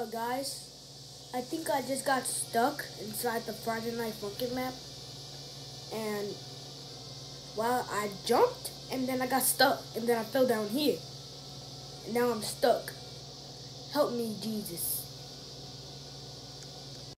Guys, I think I just got stuck inside the Friday Night Funkin' map, and well, I jumped, and then I got stuck, and then I fell down here, and now I'm stuck. Help me, Jesus.